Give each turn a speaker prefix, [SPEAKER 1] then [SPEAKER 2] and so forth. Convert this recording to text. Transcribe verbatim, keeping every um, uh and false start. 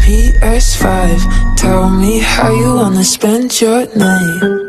[SPEAKER 1] P S five. Tell me how you wanna spend your night.